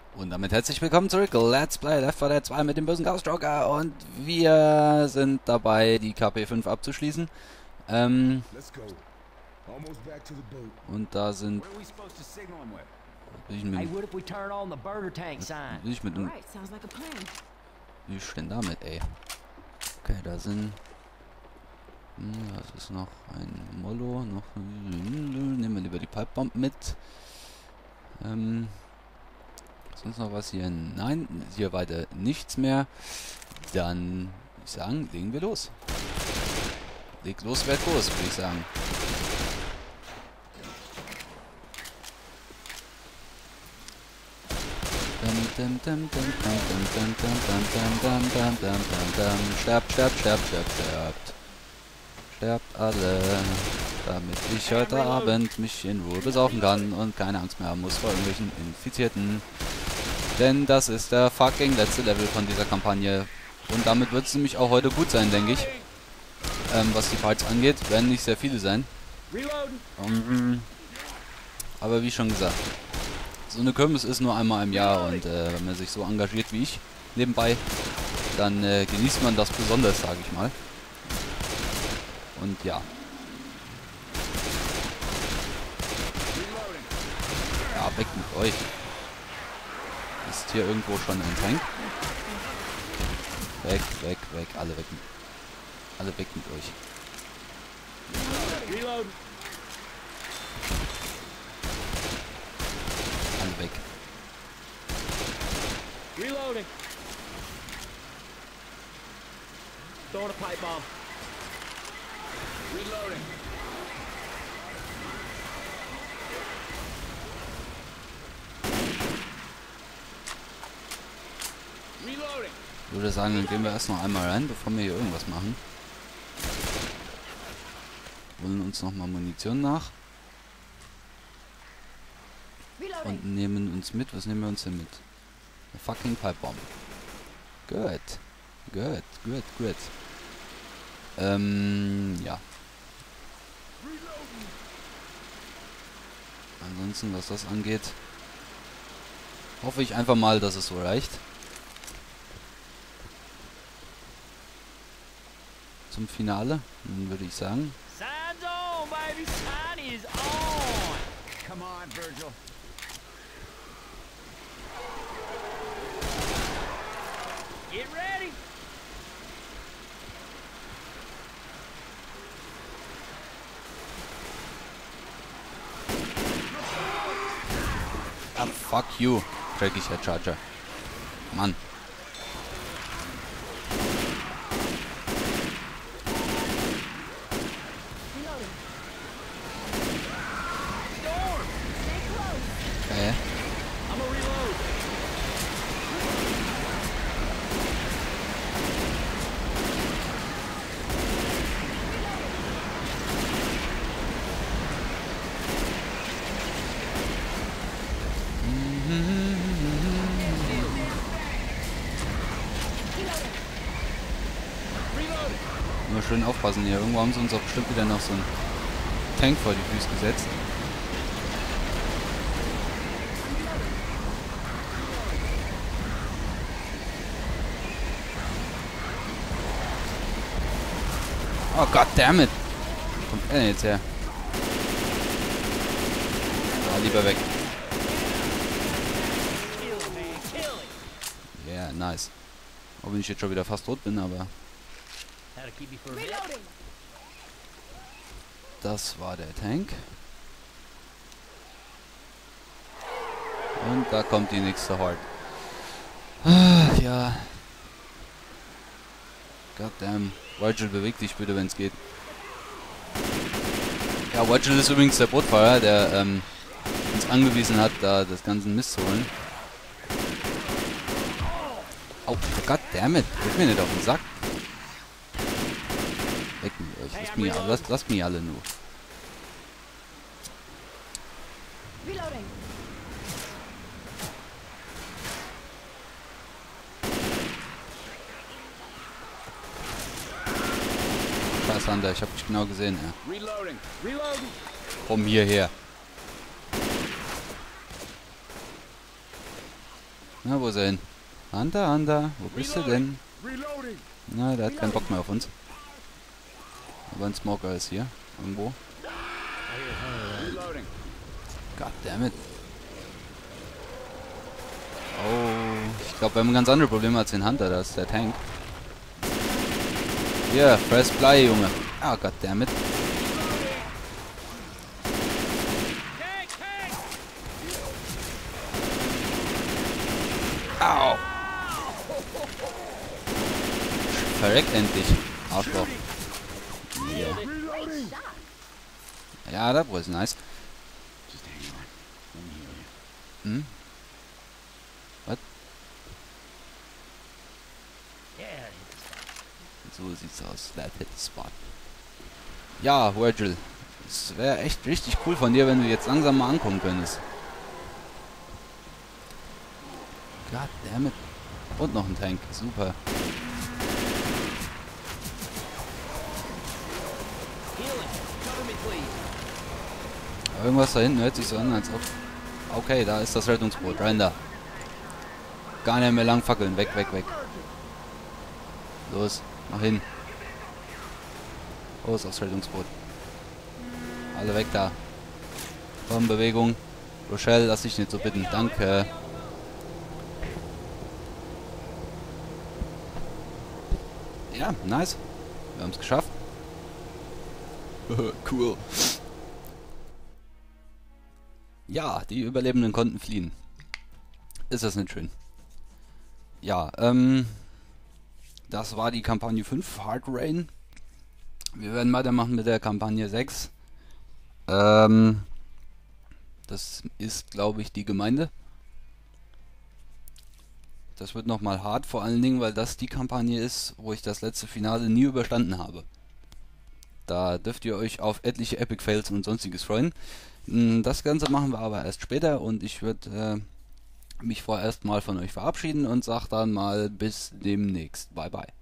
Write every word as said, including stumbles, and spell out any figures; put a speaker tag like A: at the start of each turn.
A: Und damit herzlich willkommen zurück. Let's Play Left four Dead zwei mit dem bösen Ghost Joker. Und wir sind dabei, die K P fünf abzuschließen. Ähm, und da sind... Will ich mit, will ich mit dem... Wie ist denn damit, ey? Okay, da sind... Hm, das ist noch ein Mollo. Noch... Nehmen wir lieber die Pipebomb mit. Ähm... Sonst noch was hier? Nein, hier weiter nichts mehr. Dann würde ich sagen, legen wir los. Leg los, werd los, würde ich sagen. Sterbt, sterbt, sterbt, sterbt, sterbt. Sterbt alle. Damit ich heute Abend mich in Ruhe besaufen kann und keine Angst mehr haben muss vor irgendwelchen Infizierten. Denn das ist der fucking letzte Level von dieser Kampagne. Und damit wird es nämlich auch heute gut sein, denke ich. Ähm, was die Fights angeht. Werden nicht sehr viele sein. Um, aber wie schon gesagt. So eine Kirmes ist nur einmal im Jahr. Und äh, wenn man sich so engagiert wie ich nebenbei, dann äh, genießt man das besonders, sage ich mal. Und ja. Ja, weg mit euch. Ist hier irgendwo schon ein Tank? Weg, weg, weg. Alle weg. Alle weg mit euch. Alle weg.
B: Reloading. Throwing a pipe bomb. Reloading.
A: Ich würde sagen, dann gehen wir erst noch einmal rein, bevor wir hier irgendwas machen. Holen uns nochmal Munition nach. Und nehmen uns mit. Was nehmen wir uns denn mit? Eine fucking Pipebomb. Gut. Gut, gut, gut. Ähm, ja. Ansonsten, was das angeht, hoffe ich einfach mal, dass es so reicht. Zum Finale, dann würde ich sagen.
B: Signs on, baby. Sign is on. Come on, Virgil. Get ready.
A: Ah, fuck you, dreckiger Charger. Mann. Okay.
B: I'm a reload.
A: Immer schön aufpassen hier. Irgendwo haben sie uns auch bestimmt wieder noch so einen Tank vor die Füße gesetzt. Oh goddammit! Wo kommt er denn jetzt her? Ah, lieber weg. Ja, yeah, nice. Auch wenn ich jetzt schon wieder fast tot bin, aber... Das war der Tank. Und da kommt die nächste Horde. Ah, ja. Goddamn. Virgil, beweg dich bitte, wenn es geht. Ja, Virgil ist übrigens der Bootfahrer, der ähm, uns angewiesen hat, da das ganze Mist zu holen. Au, oh, goddammit. Geht mir nicht auf den Sack. Weg mit euch. Lasst mich, lasst, lasst mich alle nur. Scheiß Hunter, ich hab dich genau gesehen, ja. Komm hierher. Na, wo ist er hin? Hunter, Hunter, wo bist du denn? Na, der hat keinen Bock mehr auf uns. Aber ein Smoker ist hier. Irgendwo. Goddammit. Oh, ich glaube, wir haben ein ganz andere Probleme als den Hunter. Da ist der Tank. Hier, yeah, Press Play, Junge. Ah, goddammit. Au! Verreck endlich. Arschloch. Yeah. Ja, that was nice. Hm? Was? So sieht's aus. That hit the spot. Ja, Virgil. Es wäre echt richtig cool von dir, wenn du jetzt langsam mal ankommen könntest. Goddammit. Und noch ein Tank. Super. Irgendwas da hinten hört sich so an, als ob... Okay, da ist das Rettungsboot. Rein da. Gar nicht mehr lang fackeln. Weg, weg, weg. Los, mach hin. Los aufs Rettungsboot. Alle weg da. Komm, Bewegung. Rochelle, lass dich nicht so bitten. Danke. Ja, nice. Wir haben es geschafft. Cool. Ja, die Überlebenden konnten fliehen. Ist das nicht schön? Ja, ähm... das war die Kampagne fünf, Hard Rain. Wir werden weitermachen mit der Kampagne sechs. Ähm... Das ist, glaube ich, die Gemeinde. Das wird nochmal hart, vor allen Dingen, weil das die Kampagne ist, wo ich das letzte Finale nie überstanden habe. Da dürft ihr euch auf etliche Epic Fails und sonstiges freuen. Das Ganze machen wir aber erst später und ich würde äh, mich vorerst mal von euch verabschieden und sage dann mal bis demnächst. Bye bye.